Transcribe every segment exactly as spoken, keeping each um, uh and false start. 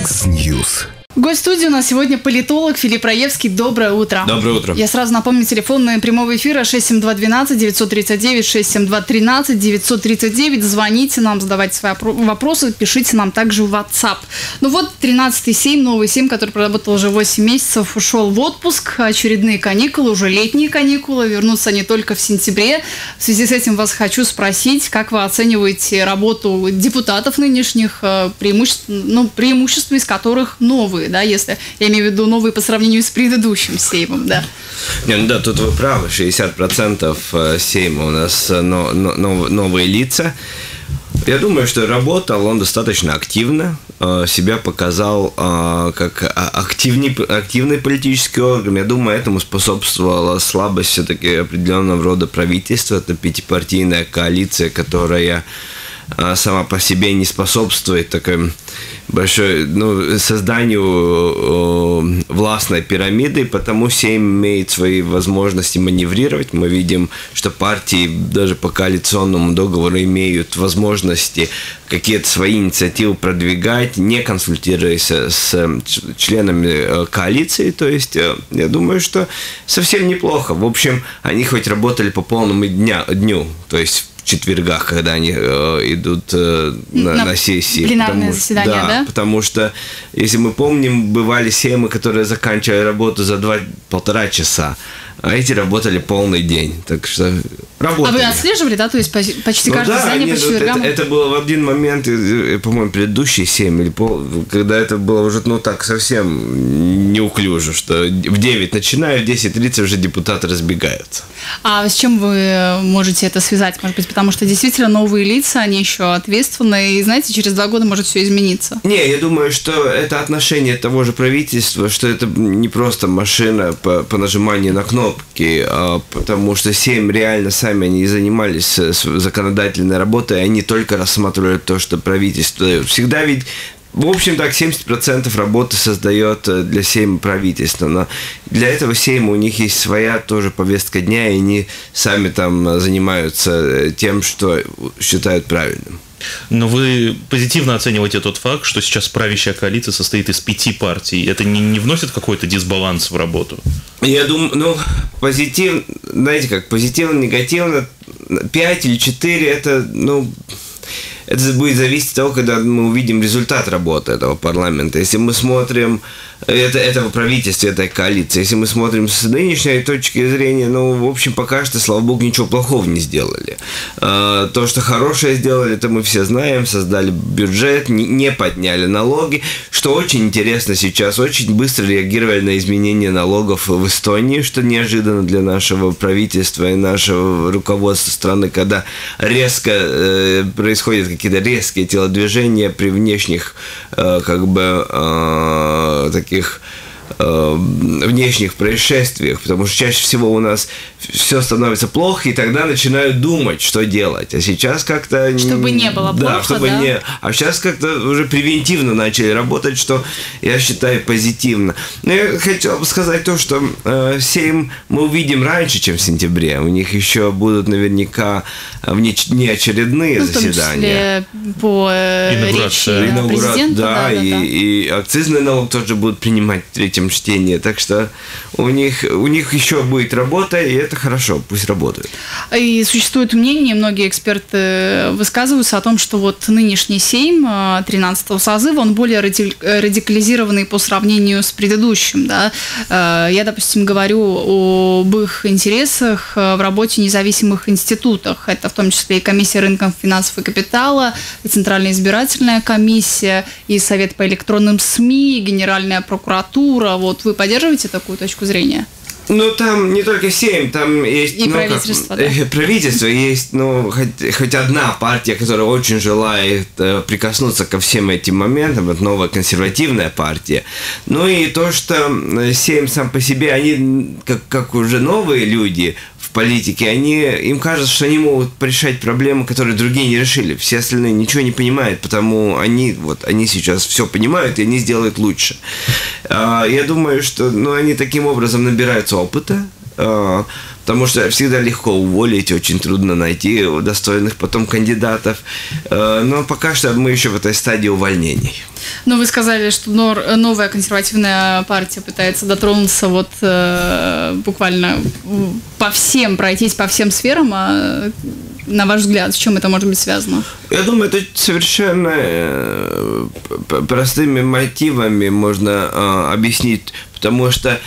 Яндекс.Ньюс. Гость студии у нас сегодня политолог Филипп Раевский. Доброе утро. Доброе утро. Я сразу напомню, телефон прямого эфира шесть семь два один два девять три девять, шесть семь два один три девять три девять. Звоните нам, задавайте свои вопросы, пишите нам также в WhatsApp. Ну вот, тринадцатый Сейм, новый Сейм, который проработал уже восемь месяцев, ушел в отпуск. Очередные каникулы, уже летние каникулы. Вернутся они только в сентябре. В связи с этим вас хочу спросить, как вы оцениваете работу депутатов нынешних, преимуществ, ну, преимущества из которых новые, да, если я имею в виду новые по сравнению с предыдущим Сеймом, да. Не, ну да, тут вы правы, шестьдесят процентов Сейма у нас но, но, новые лица. Я думаю, что работал он достаточно активно, себя показал как активный, активный политический орган. Я думаю, этому способствовала слабость все-таки определенного рода правительства. Это пятипартийная коалиция, которая сама по себе не способствует такой большой, ну, созданию э, властной пирамиды, потому Сейм имеет свои возможности маневрировать. Мы видим, что партии даже по коалиционному договору имеют возможности какие-то свои инициативы продвигать, не консультируясь с членами коалиции. То есть, я думаю, что совсем неплохо. В общем, они хоть работали по полному дня, дню, то есть в четвергах, когда они э, идут э, на, на, на сессии. Пленарное заседание, да, да? Потому что, если мы помним, бывали сеймы, которые заканчивали работу за два-полтора часа, а эти работали полный день. Так что работали. А вы отслеживали, да? То есть почти ну, каждое да, заседание по четвергам? Это, это было в один момент, по-моему, предыдущий сейм, или пол, когда это было уже, ну, так, совсем неуклюже, что в девять начинают, в десять тридцать уже депутаты разбегаются. А с чем вы можете это связать? Может быть, потому что действительно новые лица, они еще ответственны, и, знаете, через два года может все измениться. Не, я думаю, что это отношение того же правительства, что это не просто машина по, по нажиманию на кнопку, потому что Сейм реально сами они занимались законодательной работой, они только рассматривали то, что правительство дает. Всегда ведь, в общем, так, семьдесят процентов работы создает для Сейма правительство, но для этого Сейма у них есть своя тоже повестка дня, и они сами там занимаются тем, что считают правильным. Но вы позитивно оцениваете тот факт, что сейчас правящая коалиция состоит из пяти партий. Это не, не вносит какой-то дисбаланс в работу? Я думаю, ну, позитивно, знаете как, позитивно, негативно, пять или четыре, это, ну, это будет зависеть от того, когда мы увидим результат работы этого парламента. Если мы смотрим это, этого правительства, этой коалиции, если мы смотрим с нынешней точки зрения, ну, в общем, пока что, слава богу, ничего плохого не сделали. То, что хорошее сделали, это мы все знаем, создали бюджет, не подняли налоги, что очень интересно сейчас, очень быстро реагировали на изменения налогов в Эстонии, что неожиданно для нашего правительства и нашего руководства страны, когда резко происходят какие-то резкие телодвижения при внешних, как бы, таких внешних происшествиях, потому что чаще всего у нас все становится плохо, и тогда начинают думать, что делать. А сейчас как-то... Чтобы не было да, плохо, чтобы да? Не... А сейчас как-то уже превентивно начали работать, что я считаю позитивно. Но я хотел бы сказать то, что э, Сейм мы увидим раньше, чем в сентябре. У них еще будут наверняка внеочередные ну, заседания. В том числе по э, речи Инаугура... президента. Да, да, и, да, да. и акцизный налог тоже будут принимать в третьем чтении. Так что у них, у них еще будет работа, и это хорошо, пусть работают. И существует мнение, многие эксперты высказываются о том, что вот нынешний Сейм тринадцатого созыва, он более радикализированный по сравнению с предыдущим. Да? Я, допустим, говорю об их интересах в работе независимых институтах. Это в том числе и комиссия рынков финансов и капитала, и Центральная избирательная комиссия, и Совет по электронным СМИ, и Генеральная прокуратура. Вот вы поддерживаете такую точку зрения? Ну, там не только Сейм, там есть... И ну, правительство, как, да? Правительство есть, ну, хоть, хоть одна партия, которая очень желает э, прикоснуться ко всем этим моментам, это новая консервативная партия. Ну, и то, что Сейм сам по себе, они, как, как уже новые люди в политике, они, им кажется, что они могут решать проблемы, которые другие не решили. Все остальные ничего не понимают, потому они, вот, они сейчас все понимают, и они сделают лучше. Я думаю, что, ну, они таким образом набираются опыта, потому что всегда легко уволить, очень трудно найти достойных потом кандидатов. Но пока что мы еще в этой стадии увольнений. Но вы сказали, что нор- новая консервативная партия пытается дотронуться вот э, буквально по всем, пройтись по всем сферам. А на ваш взгляд, с чем это может быть связано? Я думаю, это совершенно простыми мотивами можно э, объяснить, потому что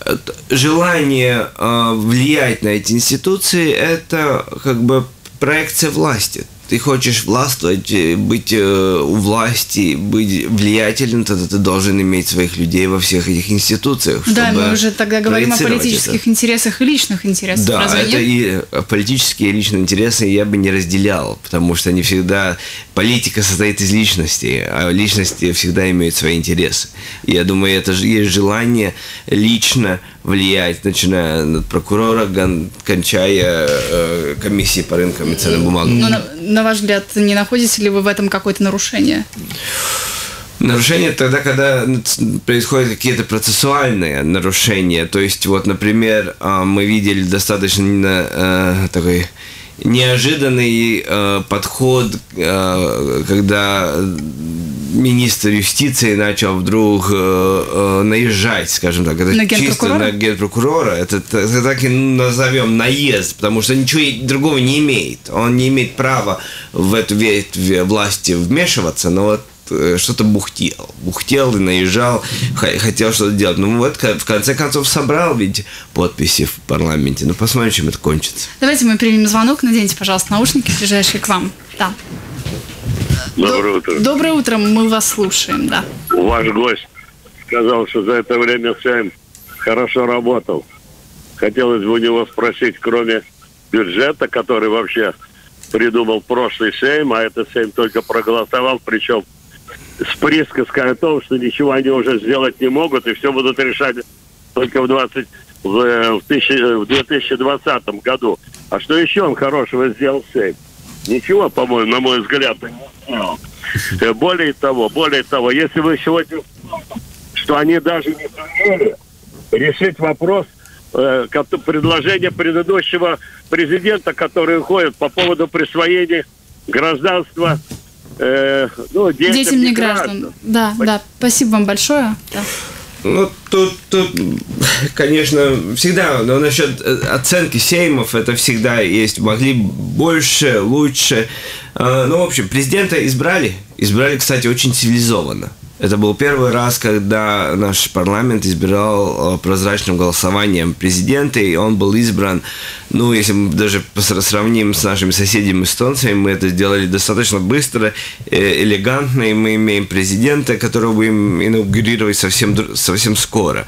желание э, влиять на эти институции – это как бы проекция власти. Ты хочешь властвовать, быть у власти, быть влиятельным, тогда ты должен иметь своих людей во всех этих институциях. Да, мы уже тогда говорим о политических это. интересах и личных интересах. Да, разве это нет? И политические и личные интересы я бы не разделял, потому что они всегда... Политика состоит из личностей, а личности всегда имеют свои интересы. И я думаю, это же есть желание лично влиять, начиная от прокурора, кончая э, комиссией по рынкам и ценным бумагам. Но, на, на ваш взгляд, не находите ли вы в этом какое-то нарушение? Нарушение тогда, когда происходят какие-то процессуальные нарушения. То есть, вот, например, мы видели достаточно э, такой неожиданный э, подход, э, когда министр юстиции начал вдруг э, э, наезжать, скажем так, это на чисто на генпрокурора, это, это так и назовем наезд, потому что ничего другого не имеет. Он не имеет права в эту ветвь власти вмешиваться, но вот что-то бухтел. Бухтел и наезжал, хотел что-то делать. Ну вот, в конце концов, собрал ведь подписи в парламенте. Ну, посмотрим, чем это кончится. Давайте мы примем звонок. Наденьте, пожалуйста, наушники, ближайшие к вам. Да. Доброе утро. Доброе утро, мы вас слушаем, да. Ваш гость сказал, что за это время Сейм хорошо работал. Хотелось бы у него спросить, кроме бюджета, который вообще придумал прошлый Сейм, а этот Сейм только проголосовал, причем с присказкой о том, что ничего они уже сделать не могут, и все будут решать только в, двадцать, в, в, тысячи, в две тысячи двадцатом году. А что еще он хорошего сделал Сейм? Ничего, по-моему, на мой взгляд, не сделал. Более того, более того, если вы сегодня, что они даже не сумели решить вопрос э, предложения предыдущего президента, который уходит по поводу присвоения гражданства э, ну, детям, детям не граждан. граждан. Да, Спасибо. да. Спасибо вам большое. Да. Ну, тут, тут, конечно, всегда, но насчет оценки сеймов, это всегда есть. Могли больше, лучше. Ну, в общем, президента избрали. Избрали, кстати, очень цивилизованно. Это был первый раз, когда наш парламент избирал прозрачным голосованием президента, и он был избран, ну, если мы даже сравним с нашими соседями эстонцами, мы это сделали достаточно быстро, элегантно, и мы имеем президента, которого будем инаугурировать совсем, совсем скоро.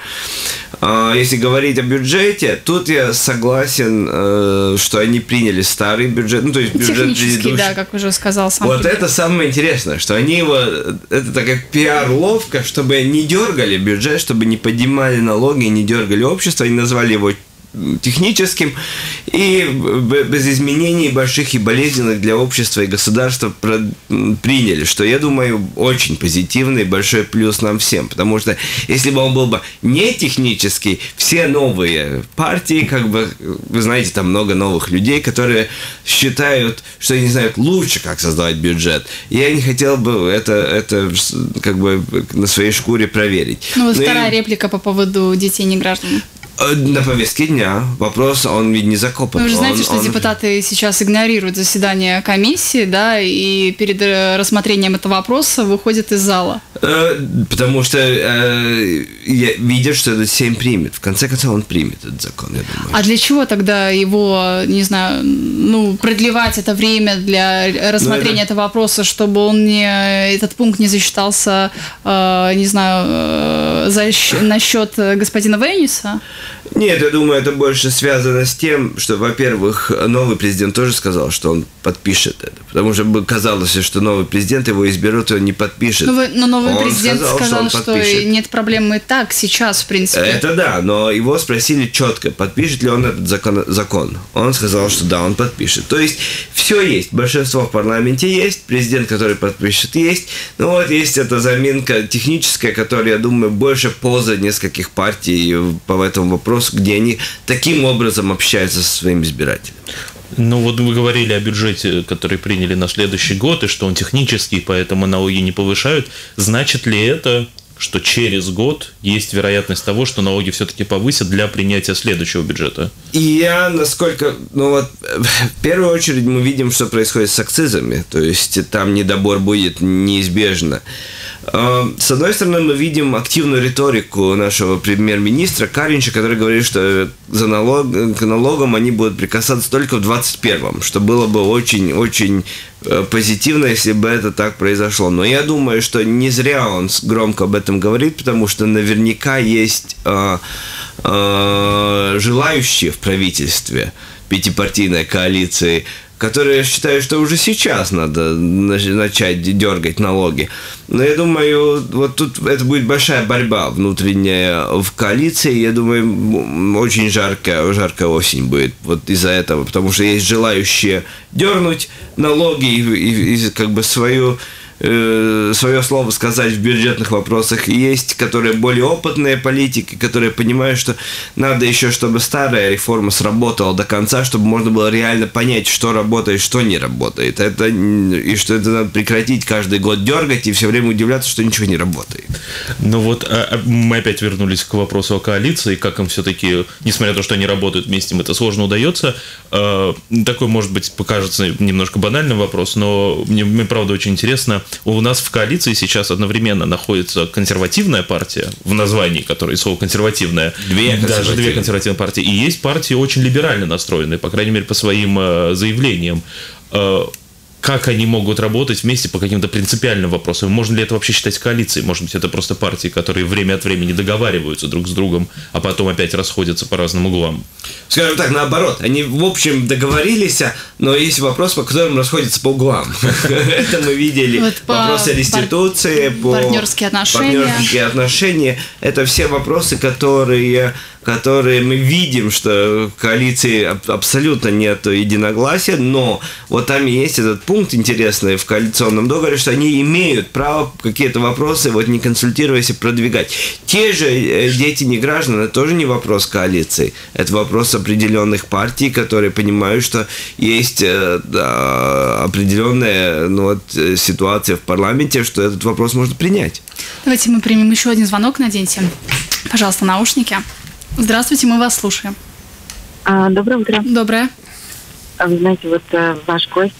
Если говорить о бюджете, тут я согласен, что они приняли старый бюджет, ну, то есть бюджет предыдущий. Да, как уже сказал сам. Вот это самое интересное, что они его, это такая пиар-ловка, чтобы не дергали бюджет, чтобы не поднимали налоги, не дергали общество, они назвали его техническим и без изменений больших и болезненных для общества и государства приняли, что, я думаю, очень позитивный, большой плюс нам всем, потому что если бы он был бы не технический, все новые партии, как бы, вы знаете, там много новых людей, которые считают, что они знают лучше, как создавать бюджет. И я не хотел бы это, это как бы на своей шкуре проверить. Ну, вот вторая и... реплика по поводу детей не граждан. На повестке дня вопрос, он ведь не закопан. Вы же знаете, он, что он... депутаты сейчас игнорируют заседание комиссии, да, и перед рассмотрением этого вопроса выходят из зала. Потому что э, видят, что этот Сейм примет. В конце концов, он примет этот закон, я думаю. А для чего тогда его, не знаю, ну, продлевать это время для рассмотрения это... этого вопроса, чтобы он не, этот пункт не засчитался, э, не знаю, э, за, на счет господина Вейниса? Нет, я думаю, это больше связано с тем, что, во-первых, новый президент тоже сказал, что он подпишет это. Потому что бы казалось, что новый президент его изберут, и он не подпишет. Но, вы, но новый он президент сказал, сказал что, что нет проблем и так, сейчас, в принципе. Это да, но его спросили четко, подпишет ли он этот закон. закон. Он сказал, что да, он подпишет. То есть, все есть. Большинство в парламенте есть, президент, который подпишет, есть. Но вот есть эта заминка техническая, которая, я думаю, больше поза нескольких партий по этому вопросу, где они таким образом общаются со своими избирателями. Ну вот вы говорили о бюджете, который приняли на следующий год, и что он технический, поэтому налоги не повышают. Значит ли это, что через год есть вероятность того, что налоги все-таки повысят для принятия следующего бюджета? И я, насколько... Ну вот, в первую очередь мы видим, что происходит с акцизами. То есть там недобор будет неизбежно. С одной стороны, мы видим активную риторику нашего премьер-министра Каринча, который говорит, что за налог, к налогам они будут прикасаться только в двадцать первом, что было бы очень-очень позитивно, если бы это так произошло. Но я думаю, что не зря он громко об этом говорит, потому что наверняка есть э, э, желающие в правительстве пятипартийной коалиции, которые считают, что уже сейчас надо начать дергать налоги. Но я думаю, вот тут это будет большая борьба внутренняя в коалиции. Я думаю, очень жаркая, жаркая осень будет вот из-за этого, потому что есть желающие дернуть налоги и, и, и как бы свою... свое слово сказать в бюджетных вопросах. И есть, которые более опытные политики, которые понимают, что надо еще, чтобы старая реформа сработала до конца, чтобы можно было реально понять, что работает, что не работает. Это, и что это надо прекратить каждый год дергать и все время удивляться, что ничего не работает. Ну вот мы опять вернулись к вопросу о коалиции, как им все-таки, несмотря на то, что они работают вместе, им это сложно удается. Такой, может быть, покажется немножко банальным вопрос, но мне, мне правда очень интересно. У нас в коалиции сейчас одновременно находится консервативная партия, в названии которой слово консервативная, две даже две консервативные партии, и есть партии очень либерально настроенные, по крайней мере, по своим э, заявлениям. Э, как они могут работать вместе по каким-то принципиальным вопросам? Можно ли это вообще считать коалицией? Может быть, это просто партии, которые время от времени договариваются друг с другом, а потом опять расходятся по разным углам? Скажем так, наоборот. Они, в общем, договорились, но есть вопрос, по которым расходятся по углам. Это мы видели. Вопросы реституции, партнерские отношения. Партнерские отношения. Это все вопросы, которые... которые мы видим, что в коалиции абсолютно нет единогласия, но вот там есть этот пункт интересный в коалиционном договоре, что они имеют право какие-то вопросы, вот не консультируясь, и продвигать. Те же дети не граждан, это тоже не вопрос коалиции, это вопрос определенных партий, которые понимают, что есть да, определенная ну, вот, ситуация в парламенте, что этот вопрос можно принять. Давайте мы примем еще один звонок, наденьте, пожалуйста, наушники. Здравствуйте, мы вас слушаем. А, доброе утро. Доброе. Вы знаете, вот ваш гость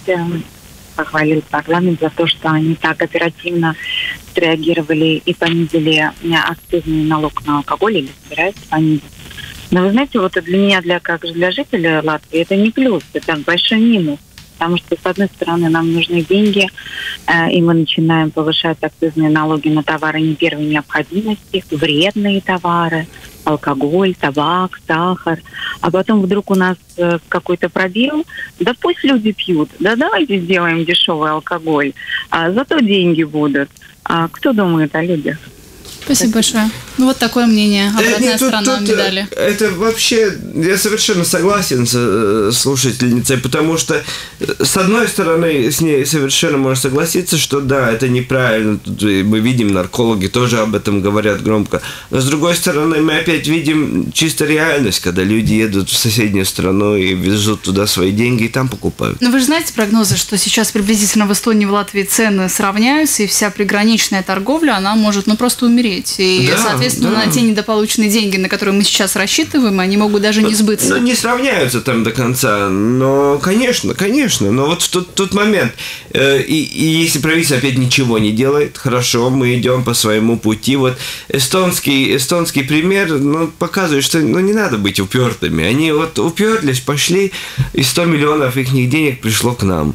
похвалил парламент за то, что они так оперативно среагировали и понизили акцизный налог на алкоголь, или собираются понизить. Но вы знаете, вот для меня, для, как для жителя Латвии, это не плюс, это большой минус. Потому что, с одной стороны, нам нужны деньги, э, и мы начинаем повышать акцизные налоги на товары не первой необходимости, вредные товары, алкоголь, табак, сахар. А потом вдруг у нас э, какой-то пробел. Да пусть люди пьют. Да давайте сделаем дешевый алкоголь. А зато деньги будут. А кто думает о людях? Спасибо большое. Ну, вот такое мнение. Обратная Нет, тут, сторона тут, медали. Это вообще, я совершенно согласен с слушательницей, потому что, с одной стороны, с ней совершенно можно согласиться, что да, это неправильно. Тут мы видим, наркологи тоже об этом говорят громко. Но, с другой стороны, мы опять видим чисто реальность, когда люди едут в соседнюю страну и везут туда свои деньги и там покупают. Но вы же знаете прогнозы, что сейчас приблизительно в Эстонии и в Латвии цены сравняются, и вся приграничная торговля, она может ну просто умереть. И, да, соответственно, да. на те недополученные деньги, на которые мы сейчас рассчитываем, они могут даже не сбыться. Ну, не сравняются там до конца, но, конечно, конечно. Но вот в тот, тот момент, э, и, и если правительство опять ничего не делает, хорошо, мы идем по своему пути. Вот эстонский, эстонский пример ну, показывает, что ну, не надо быть упертыми. Они вот уперлись, пошли, и сто миллионов их денег пришло к нам.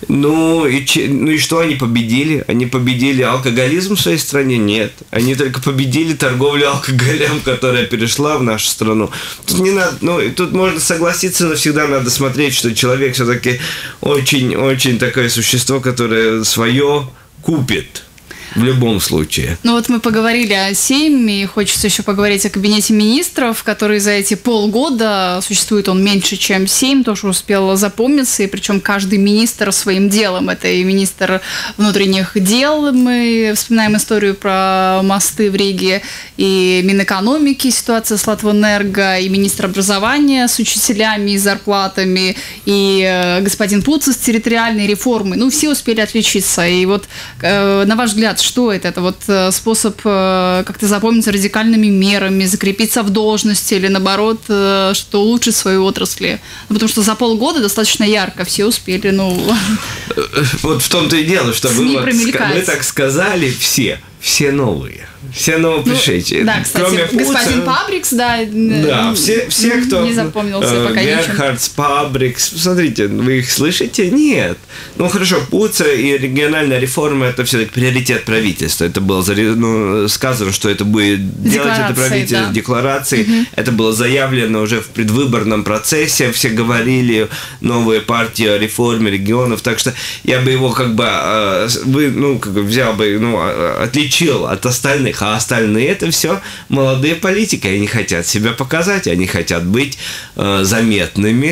Ну и, ну и что они победили? Они победили алкоголизм в своей стране? Нет. Они только победили торговлю алкоголем, которая перешла в нашу страну. Тут не надо, ну тут можно согласиться, но всегда надо смотреть, что человек все-таки очень-очень такое существо, которое свое купит. В любом случае. Ну вот мы поговорили о Сейме, и хочется еще поговорить о Кабинете министров, который за эти полгода, существует он меньше, чем Сейм, тоже успел запомниться, и причем каждый министр своим делом. Это и министр внутренних дел, мы вспоминаем историю про мосты в Риге, и Минэкономики, ситуация с Латвэнерго, и министр образования с учителями и зарплатами, и господин Пуца с территориальной реформой. Ну, все успели отличиться. И вот, на ваш взгляд, что это? Это вот способ как-то запомниться радикальными мерами, закрепиться в должности или, наоборот, что улучшить свою отрасль? Ну, потому что за полгода достаточно ярко все успели, ну... Вот в том-то и дело, что вы, вот, вы так сказали, все, все новые. Все новопришедшие. Ну, да, кстати, кроме господин Пуца, Пабрикс, да, да, все, все, кто... Не запомнился э, пока ничем. Герхардс, Пабрикс, смотрите, вы их слышите? Нет. Ну, хорошо, Пуца и региональная реформа – это все-таки приоритет правительства. Это было ну, сказано, что это будет делать это правительство, да. Декларации. Угу. Это было заявлено уже в предвыборном процессе. Все говорили, новые партии о реформе регионов. Так что я бы его как бы, вы, ну, как бы взял бы, ну, отличил от остальных. А остальные это все молодые политики. Они хотят себя показать, они хотят быть э, заметными,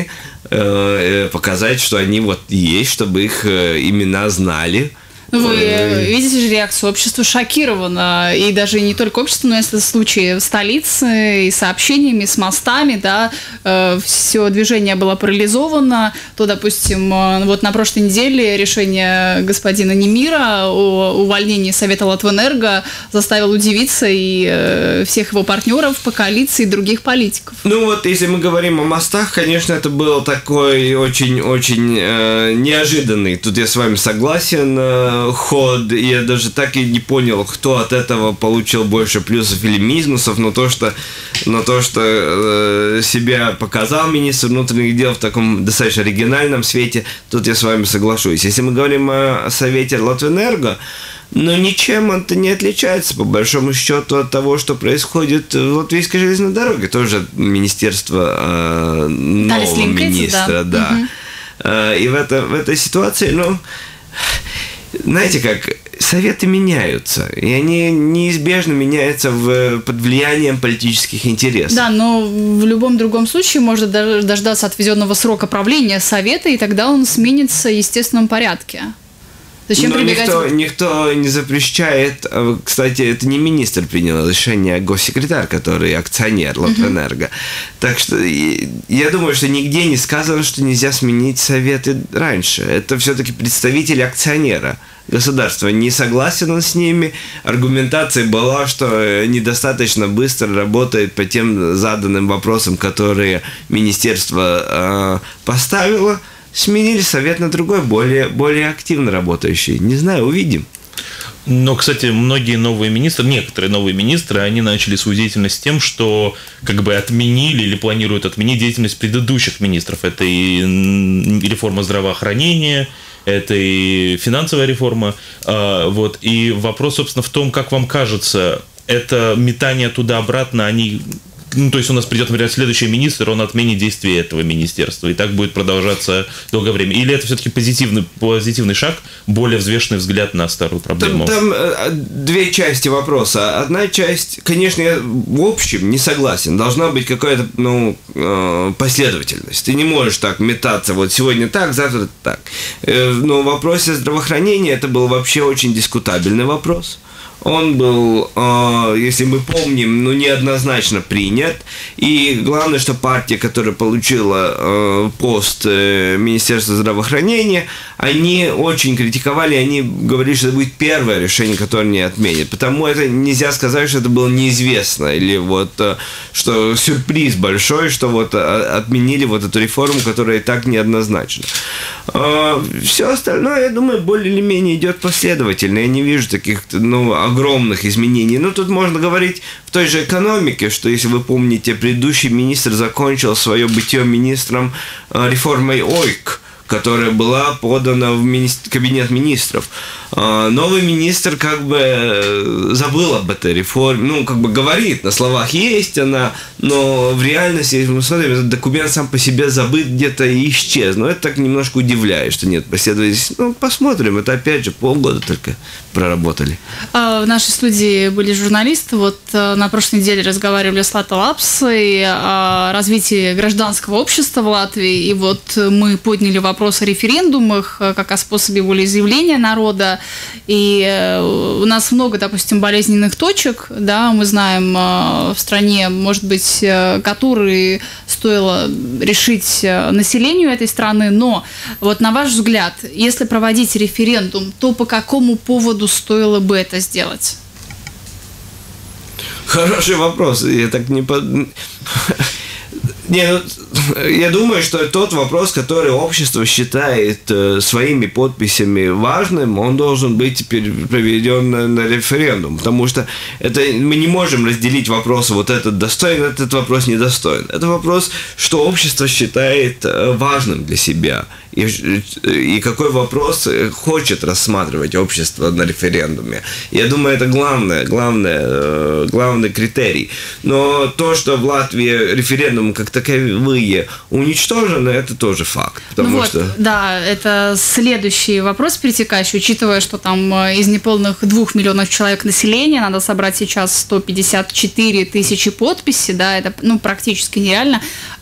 э, показать, что они вот есть, чтобы их э, имена знали. Вы видите же реакцию общества шокировано, и даже не только общество, но если случаи в столице, и сообщениями, с мостами, да, э, все движение было парализовано, то, допустим, вот на прошлой неделе решение господина Немира о увольнении Совета Латвэнерго заставило удивиться и э, всех его партнеров по коалиции и других политиков. Ну вот, если мы говорим о мостах, конечно, это был такой очень-очень э, неожиданный, тут я с вами согласен, э, ход, я даже так и не понял, кто от этого получил больше плюсов или минусов, но то, что, но то, что э, себя показал министр внутренних дел в таком достаточно оригинальном свете, тут я с вами соглашусь. Если мы говорим о Совете Латвэнерго, но ничем это не отличается, по большому счету, от того, что происходит в Латвийской железной дороге. Тоже министерство э, нового министра, да. да. Угу. Э, и в, это, в этой ситуации, ну... Знаете как, советы меняются, и они неизбежно меняются в, под влиянием политических интересов. Да, но в любом другом случае можно дождаться отведенного срока правления совета, и тогда он сменится в естественном порядке. Зачем Но прибегать... никто, никто не запрещает, кстати, это не министр принял решение, а госсекретарь, который акционер Латвэнерго. Uh-huh. Так что я думаю, что нигде не сказано, что нельзя сменить советы раньше. Это все-таки представитель акционера государства. Не согласен он с ними. Аргументация была, что недостаточно быстро работает по тем заданным вопросам, которые министерство э, поставило. Сменили совет на другой, более, более активно работающий. Не знаю, увидим. Но, кстати, многие новые министры, некоторые новые министры, они начали свою деятельность тем, что как бы отменили или планируют отменить деятельность предыдущих министров. Это и реформа здравоохранения, это и финансовая реформа. Вот. И вопрос, собственно, в том, как вам кажется, это метание туда-обратно, они... Ну, то есть у нас придет, например, следующий министр, он отменит действие этого министерства, и так будет продолжаться долгое время. Или это все-таки позитивный, позитивный шаг, более взвешенный взгляд на старую проблему? Там, там две части вопроса. Одна часть, конечно, я в общем не согласен. Должна быть какая-то, ну, последовательность. Ты не можешь так метаться, вот сегодня так, завтра так. Но в вопросе здравоохранения это был вообще очень дискутабельный вопрос. Он был, если мы помним, ну, неоднозначно принят. И главное, что партия, которая получила пост Министерства здравоохранения, они очень критиковали, они говорили, что это будет первое решение, которое не отменят. Потому это нельзя сказать, что это было неизвестно. Или вот, что сюрприз большой, что вот отменили вот эту реформу, которая и так неоднозначна. Все остальное, я думаю, более или менее идет последовательно. Я не вижу таких, ну, огромных изменений. Ну, тут можно говорить в той же экономике, что, если вы помните, предыдущий министр закончил свое бытие министром реформой ОЙК, которая была подана в мини... кабинет министров. Новый министр как бы забыл об этой реформе, ну, как бы говорит, на словах есть она, но в реальности, если мы смотрим, этот документ сам по себе забыт где-то и исчез. Но это так немножко удивляет, что нет последовательности. Ну, посмотрим, это опять же полгода только проработали. В нашей студии были журналисты, вот на прошлой неделе разговаривали с Лата Лапсой о развитии гражданского общества в Латвии, и вот мы подняли вопрос о референдумах, как о способе волеизъявления народа. И у нас много, допустим, болезненных точек, да, мы знаем в стране, может быть, которые стоило решить населению этой страны, но вот на ваш взгляд, если проводить референдум, то по какому поводу стоило бы это сделать? Хороший вопрос, я так не... Под... Не, ну, я думаю, что тот вопрос, который общество считает э, своими подписями важным, он должен быть теперь проведен на, на референдум, потому что это, мы не можем разделить вопросы, вот этот достоин, этот вопрос недостоин. Это вопрос, что общество считает э, важным для себя, и, и какой вопрос хочет рассматривать общество на референдуме. Я думаю, это главное, главное, э, главный критерий. Но то, что в Латвии референдум как таковые уничтожены, это тоже факт. Потому ну вот, что... Да, это следующий вопрос перетекающий, учитывая, что там из неполных двух миллионов человек населения надо собрать сейчас сто пятьдесят четыре тысячи подписей, да, это ну, практически нереально.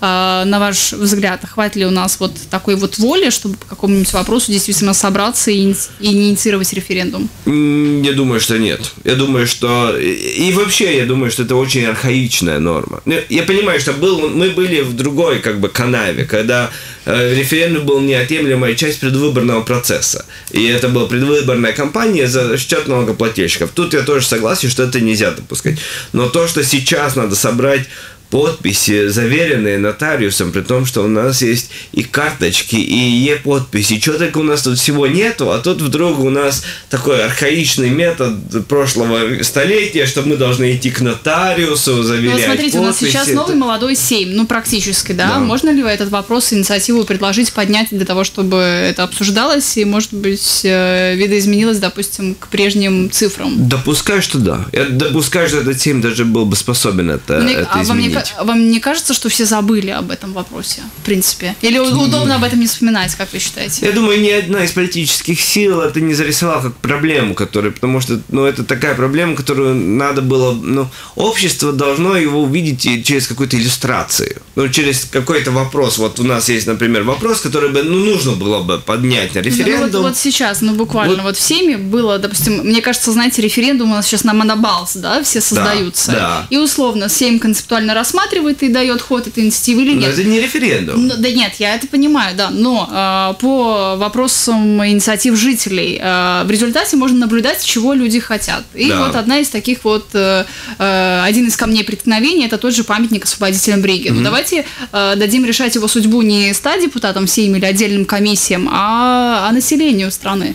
На ваш взгляд, хватит ли у нас вот такой вот воли, чтобы по какому-нибудь вопросу действительно собраться и, и инициировать референдум? Я думаю, что нет. Я думаю, что... И вообще, я думаю, что это очень архаичная норма. Я понимаю, что был... мы были в другой как бы канаве, когда э, референдум был неотъемлемая часть предвыборного процесса. И это была предвыборная кампания за счет налогоплательщиков. Тут я тоже согласен, что это нельзя допускать. Но то, что сейчас надо собрать подписи, заверенные нотариусом, при том, что у нас есть и карточки, и e-подписи. Чего только у нас тут всего нету, а тут вдруг у нас такой архаичный метод прошлого столетия, что мы должны идти к нотариусу, заверять ну, смотрите, подписи. У нас сейчас новый молодой Сейм, ну, практически, да? да? Можно ли этот вопрос, инициативу предложить, поднять для того, чтобы это обсуждалось и, может быть, видоизменилось, допустим, к прежним цифрам? Допускаю, что да. Я допускаю, что этот Сейм даже был бы способен это, Мне, это а изменить. Вам не кажется, что все забыли об этом вопросе, в принципе? Или удобно об этом не вспоминать, как вы считаете? Я думаю, ни одна из политических сил это не зарисовала как проблему, которая, потому что ну, это такая проблема, которую надо было... Ну, общество должно его увидеть через какую-то иллюстрацию, ну, через какой-то вопрос. Вот у нас есть, например, вопрос, который бы ну, нужно было бы поднять на референдум. Ну, вот, вот сейчас, ну, буквально, вот. вот в Сейме было, допустим, мне кажется, знаете, референдум у нас сейчас на монобалс, да, все создаются. Да, да. И условно Сейм концептуально рассматривает и дает ход этой инициативы или нет. Но это не референдум. Ну, да нет, я это понимаю, да. Но э, по вопросам инициатив жителей э, в результате можно наблюдать, чего люди хотят. И да. вот одна из таких вот, э, э, один из камней преткновения, это тот же памятник освободителям Риги. Mm-hmm. Ну, давайте э, дадим решать его судьбу не ста депутатам Сейма или отдельным комиссиям, а, а населению страны.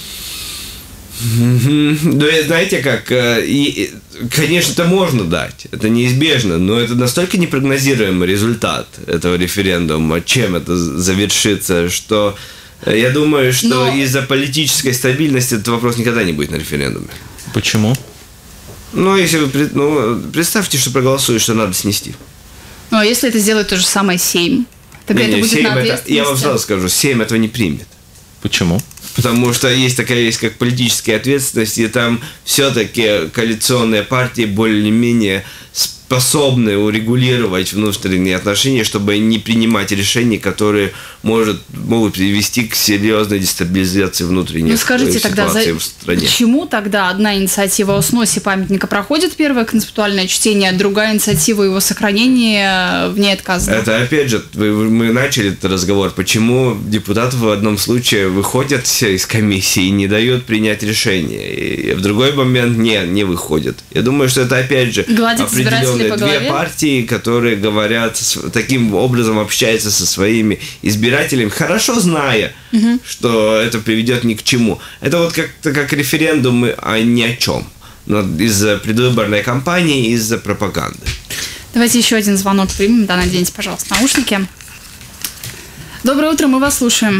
Ну, знаете как, и, конечно, это можно дать, это неизбежно, но это настолько непрогнозируемый результат этого референдума, чем это завершится, что я думаю, что но... из-за политической стабильности этот вопрос никогда не будет на референдуме. Почему? Ну, если вы, ну, представьте, что проголосуют, что надо снести. Ну, а если это сделает то же самое Сейм? Тогда не, это не, будет Сейм на это, я вам сразу скажу, Сейм этого не примет. Почему? Потому что есть такая вещь, как политическая ответственность, и там все-таки коалиционные партии более-менее способны урегулировать внутренние отношения, чтобы не принимать решений, которые может, могут привести к серьезной дестабилизации внутренних ну, скажите, тогда, ситуаций за... в стране. Почему тогда одна инициатива о сносе памятника проходит первое концептуальное чтение, а другая инициатива его сохранения в ней отказана? Это опять же, мы начали этот разговор, почему депутаты в одном случае выходят из комиссии и не дают принять решение, и в другой момент не, не выходят. Я думаю, что это опять же Гладить определенные две партии, которые говорят, таким образом общаются со своими избирателями, хорошо зная, угу. что это приведет ни к чему. Это вот как-то как референдум, а ни о чем. Из-за предвыборной кампании, из-за пропаганды. Давайте еще один звонок примем. Да, наденьте, пожалуйста, наушники. Доброе утро, мы вас слушаем.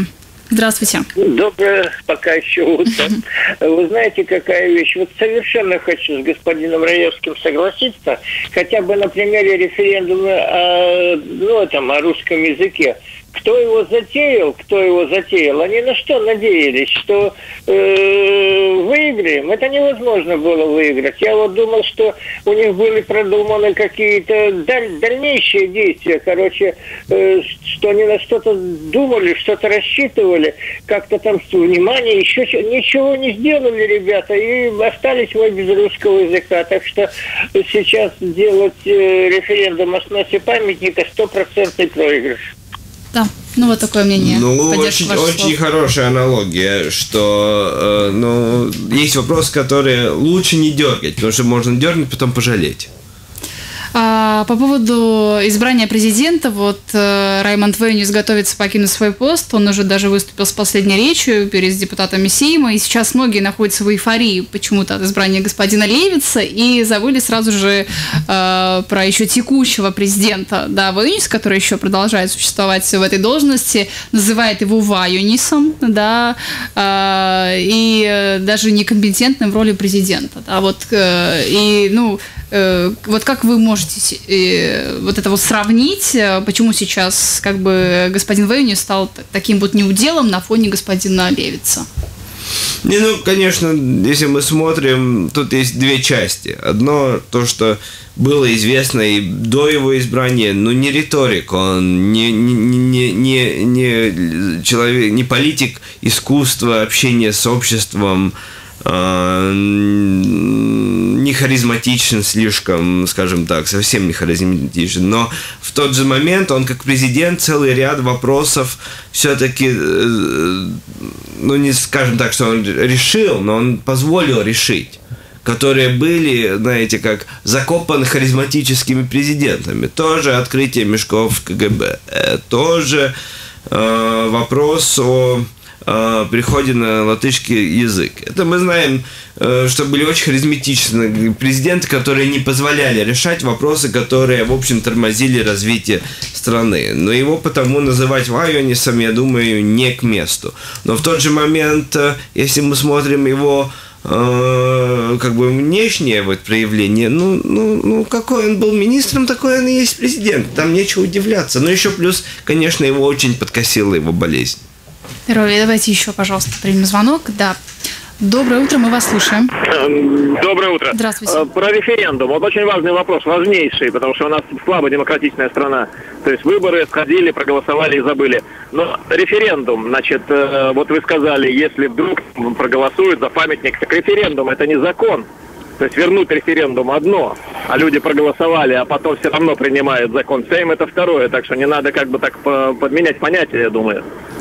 Здравствуйте. Доброе пока еще утро. Вы знаете, какая вещь? Вот совершенно хочу с господином Раевским согласиться, хотя бы на примере референдума о, ну, там, о русском языке. Кто его затеял, кто его затеял, они на что надеялись? Что э, выиграем? Это невозможно было выиграть. Я вот думал, что у них были продуманы какие-то даль- дальнейшие действия. Короче, э, что они на что-то думали, что-то рассчитывали, как-то там внимание, еще ничего не сделали, ребята, и остались мы без русского языка. Так что сейчас делать э, референдум о сносе памятника стопроцентный проигрыш. Да, ну вот такое мнение. Ну, очень, очень хорошая аналогия, что э, ну, есть вопрос, который лучше не дергать, потому что можно дернуть, потом пожалеть. А, по поводу избрания президента, вот э, Раймонд Вейнис готовится покинуть свой пост, он уже даже выступил с последней речью перед депутатами Сейма, и сейчас многие находятся в эйфории почему-то от избрания господина Левитса, и забыли сразу же э, про еще текущего президента, да, Вейнис, который еще продолжает существовать в этой должности, называет его Вайонисом, да, э, и даже некомпетентным в роли президента, да, вот, э, и, ну, э, вот как вы можете вот это вот сравнить, почему сейчас как бы господин Вейнис стал таким вот неуделом на фоне господина Левитса? Не, ну, конечно, если мы смотрим, тут есть две части. Одно, то, что было известно и до его избрания, но не риторик, он не, не, не, не, не человек, не политик искусства, общения с обществом, не харизматичен слишком, скажем так, совсем не харизматичен, но в тот же момент он как президент целый ряд вопросов все-таки, ну не скажем так, что он решил, но он позволил решить, которые были, знаете, как закопаны харизматическими президентами. Тоже открытие мешков в ка гэ бэ, тоже э, вопрос о приходе на латышский язык. Это мы знаем, что были очень харизматичные президенты, которые не позволяли решать вопросы, которые, в общем, тормозили развитие страны. Но его потому называть Вайонисом, я думаю, не к месту. Но в тот же момент, если мы смотрим его как бы внешнее вот проявление, ну, ну, ну, какой он был министром, такой он и есть президент. Там нечего удивляться. Но еще плюс, конечно, его очень подкосила его болезнь. Здоровья. Давайте еще, пожалуйста, примем звонок. Да. Доброе утро, мы вас слушаем. Доброе утро. Здравствуйте. Про референдум. Вот очень важный вопрос, важнейший, потому что у нас слабо демократичная страна. То есть выборы сходили, проголосовали и забыли. Но референдум, значит, вот вы сказали, если вдруг проголосуют за памятник, так референдум – это не закон. То есть вернуть референдум одно, а люди проголосовали, а потом все равно принимают закон. Сейм – это второе, так что не надо как бы так подменять понятия, я думаю.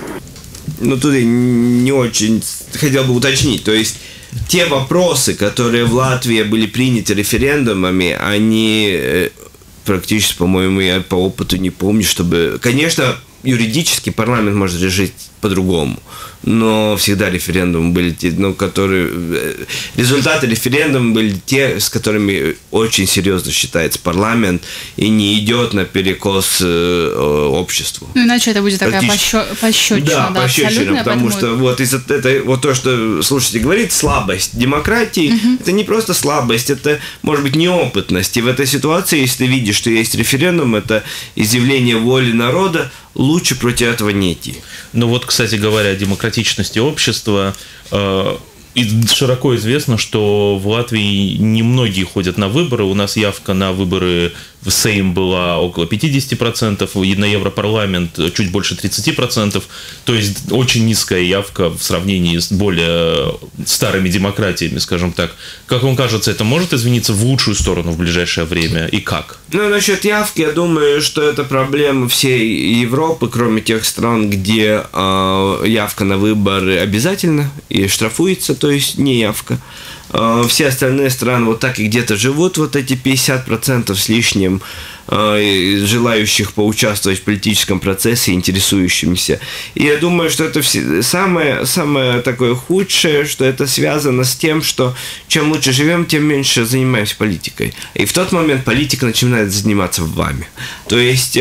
Ну, тут я не очень хотел бы уточнить. То есть, те вопросы, которые в Латвии были приняты референдумами, они практически, по-моему, я по опыту не помню, чтобы... Конечно, юридически парламент может решить по-другому, но всегда референдумы были те, ну, которые... Результаты референдума были те, с которыми очень серьезно считается парламент и не идет на перекос э, обществу. Ну, иначе это будет такая пощечина. Да, да, пощечина, потому что вот, из это, вот то, что слушатель говорит, слабость демократии, угу. Это не просто слабость, это, может быть, неопытность. И в этой ситуации, если ты видишь, что есть референдум, это изъявление воли народа, лучше против этого не идти. Ну вот, кстати говоря, о демократичности общества, э, широко известно, что в Латвии немногие ходят на выборы. У нас явка на выборы в Сейм была около пятьдесят процентов, и на Европарламент чуть больше тридцать процентов. То есть очень низкая явка в сравнении с более старыми демократиями, скажем так. Как вам кажется, это может измениться в лучшую сторону в ближайшее время? И как? Ну, насчет явки, я думаю, что это проблема всей Европы, кроме тех стран, где э, явка на выборы обязательна и штрафуется, то есть не явка. все остальные страны вот так и где-то живут, вот эти пятьдесят процентов с лишним желающих поучаствовать в политическом процессе, интересующимся. И я думаю, что это все, самое, самое такое худшее, что это связано с тем, что чем лучше живем, тем меньше занимаемся политикой. И в тот момент политика начинает заниматься вами. То есть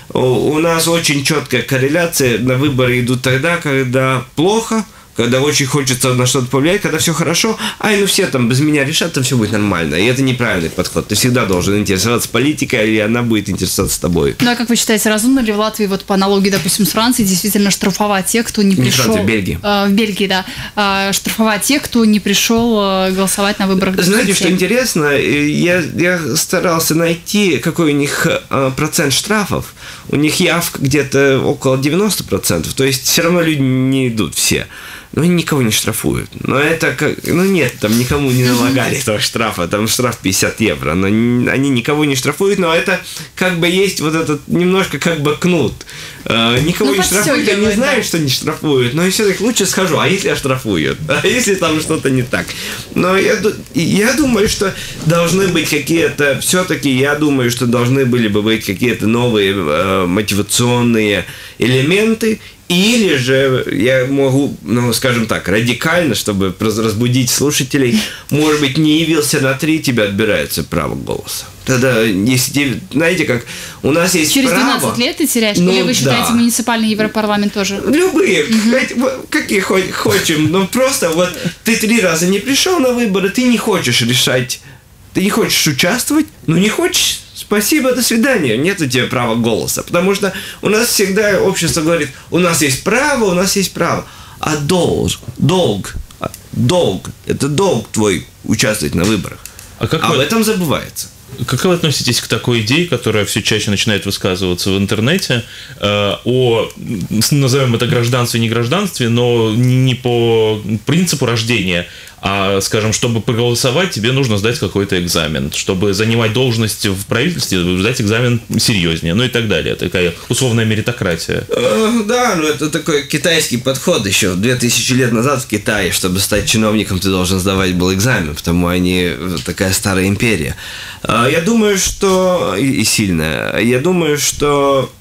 у нас очень четкая корреляция, на выборы идут тогда, когда плохо, когда очень хочется на что-то повлиять, когда все хорошо, ай, ну все там без меня решат, там все будет нормально. И это неправильный подход. Ты всегда должен интересоваться политикой, или она будет интересоваться тобой. Ну, а как вы считаете, разумно ли в Латвии, вот по аналогии, допустим, с Францией, действительно штрафовать тех, кто не, не пришел... Франция, в Бельгии. Э, в Бельгии, да. Э, штрафовать тех, кто не пришел э, голосовать на выборах. Знаете, что интересно? Я, я старался найти, какой у них э, процент штрафов. У них явка где-то около девяносто процентов. То есть, все равно люди не идут все. Но они никого не штрафуют. Но это как... Ну нет, там никому не налагали этого штрафа. Там штраф пятьдесят евро. Но они никого не штрафуют, но это как бы есть вот этот немножко как бы кнут. Никого ну, не штрафуют, я не знаю, да. что не штрафуют. Но я все-таки лучше скажу, а если оштрафуют? А если там что-то не так? Но я, я думаю, что должны быть какие-то... Все-таки я думаю, что должны были бы быть какие-то новые э, мотивационные элементы. Или же я могу, ну, скажем так, радикально, чтобы разбудить слушателей, может быть, не явился на три, тебе отбирается право голоса. Тогда, если, знаете, как у нас есть через право... Через двенадцать лет ты теряешь? Ну, или вы считаете да. муниципальный Европарламент тоже? Любые, угу. какие хотим. Но просто вот ты три раза не пришел на выборы, ты не хочешь решать, ты не хочешь участвовать, ну не хочешь... Спасибо, до свидания. Нет у тебя права голоса. Потому что у нас всегда общество говорит, у нас есть право, у нас есть право. А долг, долг, долг, это долг твой участвовать на выборах. А как Об вы... этом забывается. Как вы относитесь к такой идее, которая все чаще начинает высказываться в интернете, э, о, назовем это гражданстве, не гражданстве, но не по принципу рождения, а, скажем, чтобы проголосовать, тебе нужно сдать какой-то экзамен. Чтобы занимать должность в правительстве, сдать экзамен серьезнее, ну и так далее. Такая условная меритократия. Э, да, ну это такой китайский подход еще. Две тысячи лет назад в Китае, чтобы стать чиновником, ты должен сдавать был экзамен, потому они такая старая империя. Я думаю, что... И сильная. Я думаю, что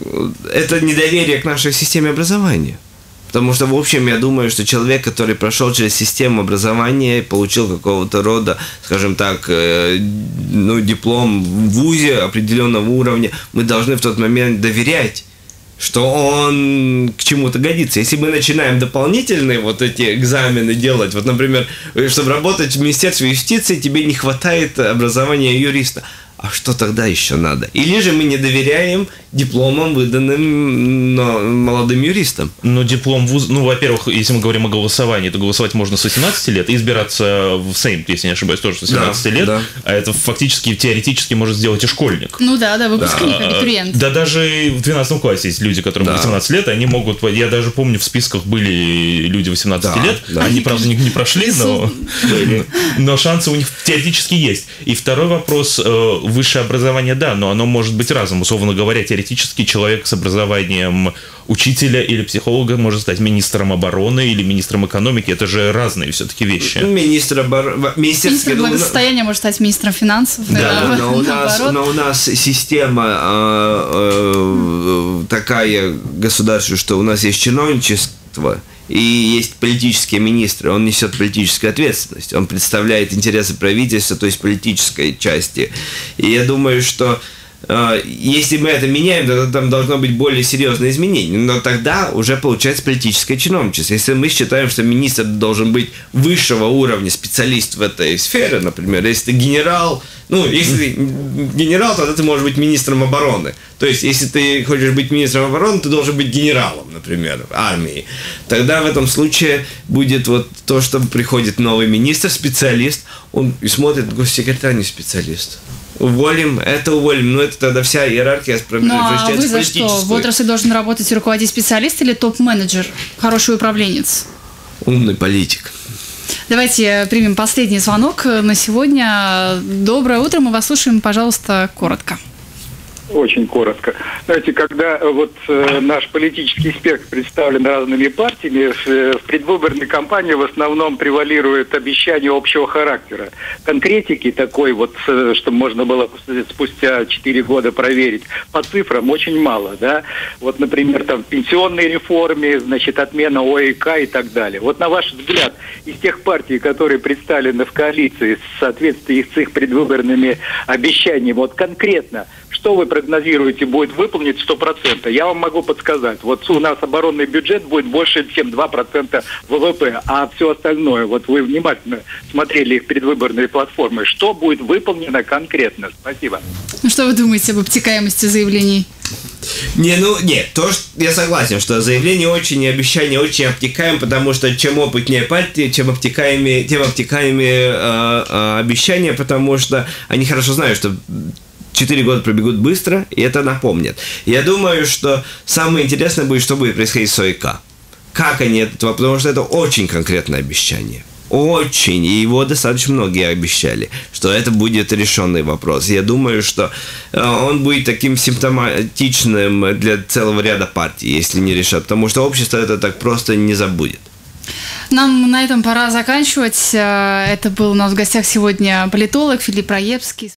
это недоверие к нашей системе образования. Потому что, в общем, я думаю, что человек, который прошел через систему образования, получил какого-то рода, скажем так, ну, диплом в вузе определенного уровня, мы должны в тот момент доверять, что он к чему-то годится. Если мы начинаем дополнительные вот эти экзамены делать, вот, например, чтобы работать в Министерстве юстиции, тебе не хватает образования юриста. А что тогда еще надо? Или же мы не доверяем дипломам, выданным молодым юристам? Ну, диплом вуз... Ну, во-первых, если мы говорим о голосовании, то голосовать можно с восемнадцати лет и избираться в Сейм, если не ошибаюсь, тоже с восемнадцати да, лет. Да. А это фактически, теоретически может сделать и школьник. Ну да, да, выпускник, да. абитуриент. Да, даже в двенадцатом классе есть люди, которым да. восемнадцать лет, они могут... Я даже помню, в списках были люди восемнадцати да, лет. Да. Они, правда, не прошли, но... но шансы у них теоретически есть. И второй вопрос... Высшее образование, да, но оно может быть разным. Условно говоря, теоретически человек с образованием учителя или психолога может стать министром обороны или министром экономики. Это же разные все-таки вещи. Министр обороны... Министр благосостояния может стать министром финансов. Да, да, но, у нас, но у нас система э, э, такая государственная, что у нас есть чиновничество, и есть политические министры, он несет политическую ответственность, он представляет интересы правительства, то есть политической части. И я думаю, что э, если мы это меняем, то там должно быть более серьезное изменение. Но тогда уже получается политическое чиновничество. Если мы считаем, что министр должен быть высшего уровня специалист в этой сфере, например, если ты генерал, ну, если ты генерал, тогда ты можешь быть министром обороны. То есть, если ты хочешь быть министром обороны, ты должен быть генералом, например, армии. Тогда в этом случае будет вот то, что приходит новый министр, специалист, он и смотрит, госсекретарь не специалист. Уволим, это уволим. Но это тогда вся иерархия превращается в политическую. Ну, а вы за что? В отрасли должен работать руководитель специалист или топ-менеджер, хороший управленец? Умный политик. Давайте примем последний звонок на сегодня. Доброе утро, мы вас слушаем, пожалуйста, коротко. Очень коротко. Знаете, когда вот э, наш политический спектр представлен разными партиями, в, в предвыборной кампании в основном превалирует обещание общего характера. Конкретики такой вот, э, что можно было спустя четыре года проверить, по цифрам очень мало, да. Вот, например, там пенсионной реформе, значит, отмена ОЭК и так далее. Вот на ваш взгляд, из тех партий, которые представлены в коалиции, в соответствии с их предвыборными обещаниями, вот конкретно, что вы прогнозируете будет выполнить сто процентов? Я вам могу подсказать. Вот у нас оборонный бюджет будет больше, чем два процента ВВП, а все остальное, вот вы внимательно смотрели их предвыборные платформы, что будет выполнено конкретно? Спасибо. Ну что вы думаете об обтекаемости заявлений? Не, ну, нет, то, что я согласен, что заявление очень и обещание очень обтекаем, потому что чем опытнее партии, чем обтекаемее, тем обтекаемее э, э, обещания, потому что они хорошо знают, что четыре года пробегут быстро, и это напомнят. Я думаю, что самое интересное будет, что будет происходить с ОЭК. Как они это, потому что это очень конкретное обещание. Очень, и его достаточно многие обещали, что это будет решенный вопрос. Я думаю, что он будет таким симптоматичным для целого ряда партий, если не решат, потому что общество это так просто не забудет. Нам на этом пора заканчивать. Это был у нас в гостях сегодня политолог Филипп Раевский.